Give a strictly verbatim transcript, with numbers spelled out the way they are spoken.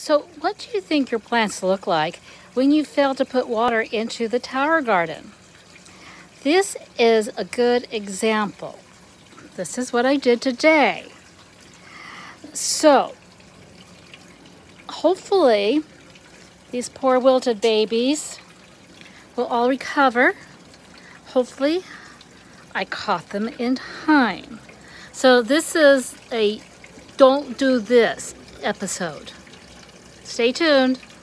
So what do you think your plants look like when you fail to put water into the tower garden? This is a good example. This is what I did today. So hopefully these poor wilted babies will all recover. Hopefully I caught them in time. So this is a don't do this episode. Stay tuned.